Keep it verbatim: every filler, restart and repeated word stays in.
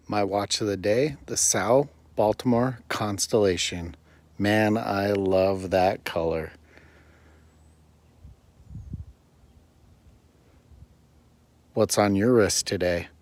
My watch of the day, the Tsao Baltimore Constellation. Man, I love that color. What's on your wrist today?